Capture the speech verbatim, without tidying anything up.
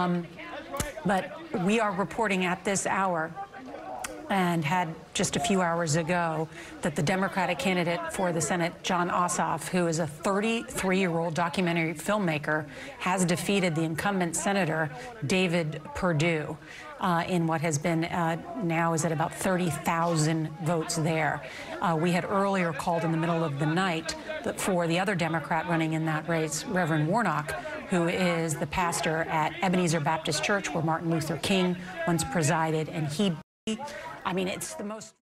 Um, but we are reporting at this hour, and had just a few hours ago, that the Democratic candidate for the Senate, Jon Ossoff, who is a thirty-three-year-old documentary filmmaker, has defeated the incumbent senator, David Perdue, uh, in what has been uh, now is at about thirty thousand votes there. Uh, we had earlier called in the middle of the night for the other Democrat running in that race, Reverend Warnock, who is the pastor at Ebenezer Baptist Church, where Martin Luther King once presided, and he I mean, it's the most